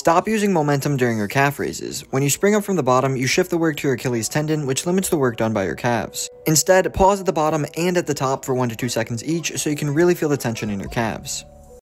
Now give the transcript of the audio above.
Stop using momentum during your calf raises. When you spring up from the bottom, you shift the work to your Achilles tendon, which limits the work done by your calves. Instead, pause at the bottom and at the top for 1 to 2 seconds each so you can really feel the tension in your calves.